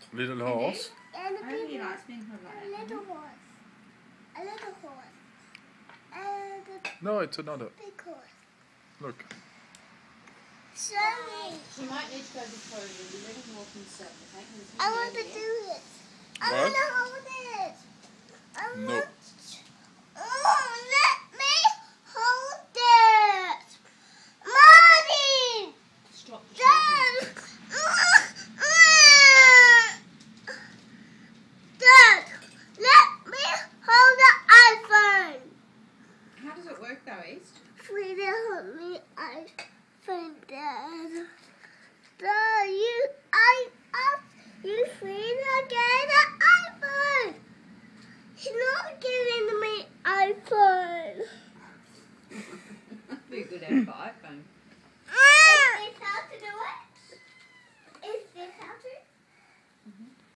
Little horse. And a big horse. A little horse. A little horse. And a No, it's another. big horse. Look. Sorry. You might need to go to the toilet. You let him walk himself. Okay? I want to do it. I What? want to hold